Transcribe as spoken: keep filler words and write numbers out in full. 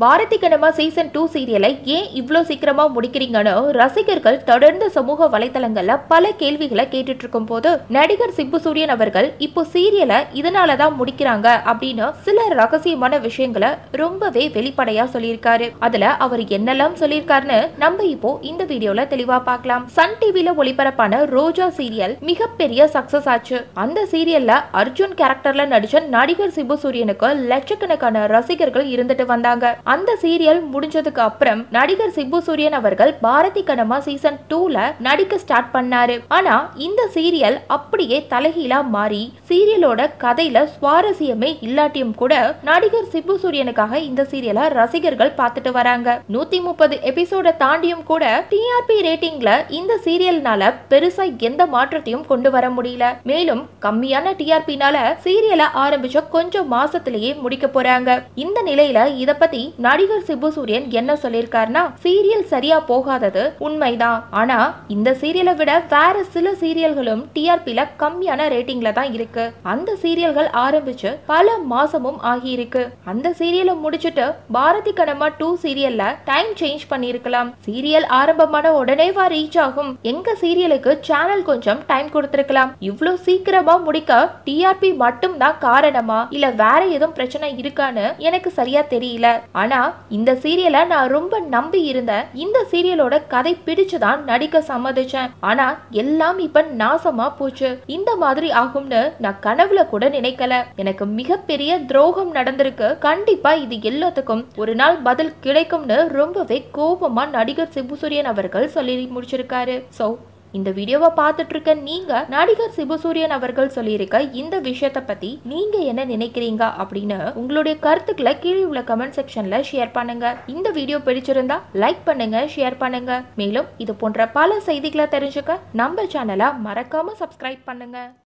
Bharathi Kannamma season two சீரியலை ஏன் இவ்ளோ சீக்கிரமா முடிக்கிறீங்கன்னு ரசிகர்கள் தொடர்ந்து சமூக வலைதளங்கள்ல பல கேள்விகளை கேட்டுட்டு இருக்கும் போது நடிகர் சிம்பு சூரியன் அவர்கள் இப்போ சீரியலை இதனாலதான் முடிக்கிறாங்க அப்படின்னு சில ரகசியமான விஷயங்களை ரொம்பவே வெளிப்படையா சொல்லியிருக்காரு. அதுல அவர் என்னெல்லாம் சொல்லியிருக்காருன்னு நம்ம இப்போ இந்த வீடியோல தெளிவா பார்க்கலாம். சன் டிவில ஒளிபரப்பான ரோஜா சீரியல் மிகப்பெரிய சக்சஸ் ஆச்சு. அந்த சீரியல்ல அர்ஜுன் கேரக்டர்ல நடிச்ச நடிகர் சிம்பு சூரியனுக்கு லட்சக்கணக்கான ரசிகர்கள் இருந்துட்டு வந்தாங்க. அந்த சீரியல் முடிஞ்சதுக்கு அப்புறம் நடிகர் சிம்பு சூரியன் அவர்கள் பாரதி கண்ணம்மா சீசன் டூல நடிக்க ஸ்டார்ட் பண்ணாரு. ஆனா இந்த சீரியல் அப்படியே தலைகீழா மாறி சீரியலோட கதையில சுவாரஸ்யமே இல்லாட்டியும் கூட நடிகர் சிம்பு சூரியனுக்காக இந்த சீரியலை ரசிகர்கள் பார்த்துட்டு வராங்க. நூத்தி முப்பது எபிசோட தாண்டியும் கூட டிஆர்பி ரேட்டிங்ல இந்த சீரியல்னால பெருசா எந்த மாற்றத்தையும் கொண்டு வர முடியல. மேலும் கம்மியான டிஆர்பினால சீரியலை ஆரம்பிச்ச கொஞ்சம் மாசத்திலேயே முடிக்க போறாங்க. இந்த நிலையில இத பத்தி நடிகர் சிம்பு சூரியன் என்ன சொல்லிருக்காருன்னா, சீரியல் சரியா போகாதது உண்மைதான். ஆனா இந்த சீரியலை விட வேற சில சீரியல்களும் டிஆர்பில கம்மியான ரேட்டிங்ல தான் இருக்கு. அந்த சீரியல்கள் ஆரம்பிச்சு பல மாசமும் ஆகி இருக்கு. அந்த சீரியலை முடிச்சிட்டு பாரதி கண்ணம்மா டூ சீரியல்ல டைம் சேஞ்ச் பண்ணிருக்கலாம். சீரியல் ஆரம்பமான உடனேவா ரீச் ஆகும்? எங்க சீரியலுக்கு சேனல் கொஞ்சம் டைம் கொடுத்திருக்கலாம். இவ்வளவு சீக்கிரமா முடிக்க டிஆர்பி மட்டும் தான் காரணமா இல்ல வேற எதுவும் பிரச்சனை இருக்கான்னு எனக்கு சரியா தெரியல. ஆனா இந்த சீரியலை நான் ரொம்ப நம்பி இருந்தேன். இந்த சீரியலோட கதை பிடிச்சுதான் நடிக்க சம்மதிச்சேன். ஆனா எல்லாம் இப்ப நாசமா போச்சு. இந்த மாதிரி ஆகும்னு நான் கனவுல கூட நினைக்கல. எனக்கு மிகப்பெரிய துரோகம் நடந்திருக்கு. கண்டிப்பா இது எல்லாத்துக்கும் ஒரு நாள் பதில் கிடைக்கும்னு ரொம்பவே கோபமா நடிகர் சிம்பு சூரியன் அவர்கள் சொல்லி முடிச்சிருக்காரு. சோ இந்த வீடியோவை பார்த்துட்டு இருக்க நீங்க நடிகர் சிம்பு சூரியன் அவர்கள் சொல்லியிருக்க இந்த விஷயத்தை பத்தி நீங்க என்ன நினைக்கிறீங்க அப்படின்னு உங்களுடைய கருத்துக்களை கீழே உள்ள கமெண்ட் செக்ஷன்ல ஷேர் பண்ணுங்க. இந்த வீடியோ பிடிச்சிருந்தா லைக் பண்ணுங்க, ஷேர் பண்ணுங்க. மேலும் இது போன்ற பல செய்திகளை தெரிஞ்சுக்க நம்ம சேனலை மறக்காம சப்ஸ்கிரைப் பண்ணுங்க.